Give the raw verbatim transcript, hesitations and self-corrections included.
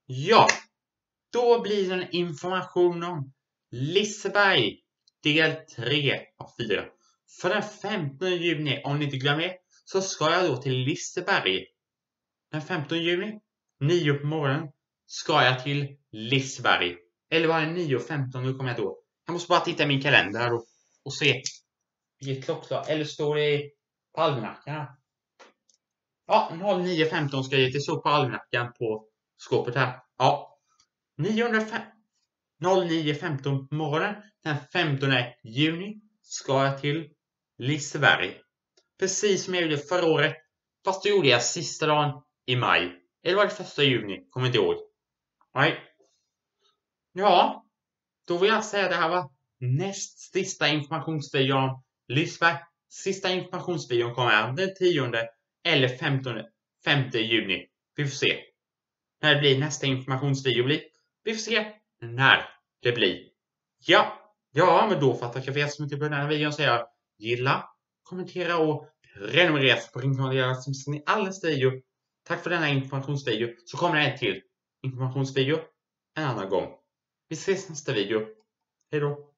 Ja, då blir det en information om Liseberg del tre av fyra. För den femtonde juni, om ni inte glömmer, så ska jag då till Liseberg. Den femtonde juni, nio på morgonen, ska jag till Liseberg. Eller var det nio och femton, nu kommer jag då. Jag måste bara titta i min kalender här och, och se vilket klockslag. Eller står det på almanackan? Ja, nio femton ska jag ge till så på almanackan på skåpet här. Ja, nio femton på morgonen den femtonde juni ska jag till Liseberg. Precis som jag gjorde förra året, fast då gjorde jag sista dagen i maj. Eller var det första juni, kommer inte ihåg. Nej. Ja, då vill jag säga att det här var näst sista informationsvideon om Liseberg. Sista informationsvideon kommer den tionde eller femtonde, femte juni. Vi får se när det blir nästa informationsvideo blir. Vi får se när det blir. Ja, ja, men då fattar jag för er som inte på den här videon så jag gilla, kommentera och prenumerera på ringen som ser ni alldeles video. Tack för denna informationsvideo. Så kommer det en till informationsvideo en annan gång. Vi ses nästa video. Hej då.